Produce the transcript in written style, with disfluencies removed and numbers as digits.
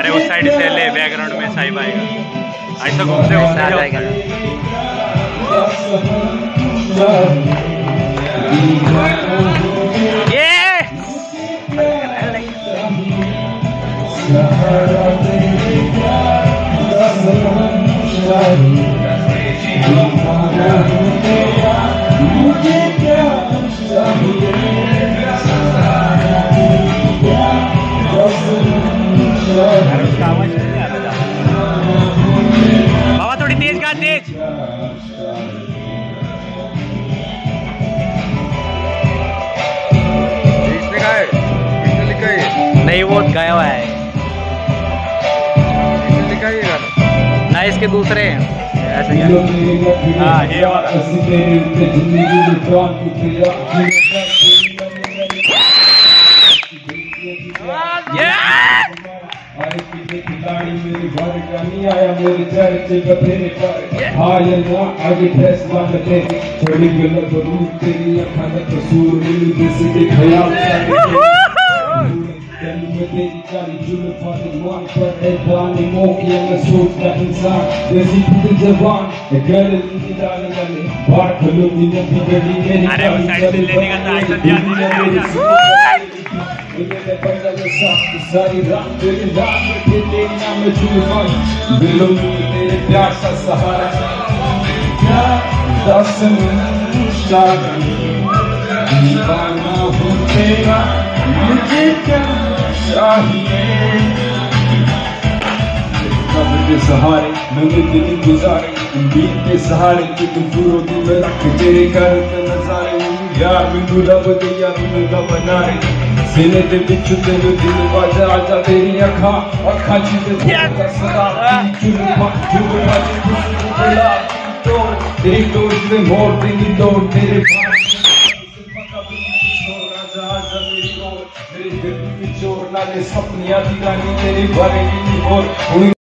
अरे उस साइड से ले, बैकग्राउंड में साहिब आएगा, ऐसा घूमते घूमते आ जाएगा। बाबा थोड़ी तेज गा, तेज। लिखा है, लिखा है नहीं, वो गाया हुआ है, लिखा है गाना ना, इसके दूसरे हैं ऐसे। हाँ ये वाला। खिलाड़ी मेरी भर का नहीं आया मेरे चर्चे बतेरे पर आया ना आगे फैसला बते थोड़ी गलत रूप तेरी अखा का कसूर मिली जैसे के ख्याल दिल में तेरी काली जुल्फां मान पर ऐबानी मौके में सोचता इंसान जैसी खुद जबान गले की डाली डाली बात खलो दिन की गली मेरी। अरे वो साइड से लेने का तो ऐसा ध्यान नहीं। सारी रात तेरी रात में तेरी नाम में जुल्फां दिलों में तेरे प्यार का सहारा क्या दस दीवाना हूँ तेरा मुझे क्या चाहिए कब्र के सहारे मैंने दिन गुजारे उम्मीद के सहारे तुम पूरो दिन रख तेरे घर के नजारे यार मैनू रब दिया मैनू रब नारे सीने दे विच तेरे दिल बाजा आजा तेरी अखा अखा च ते सदा जुल्फां जुल्फां बुला तोड़ तेरी तोड़ में मोर तेरी तोड़ तेरे मेरे दिल की चोर लागे सपनियां दी रानी तेरी भरेगी और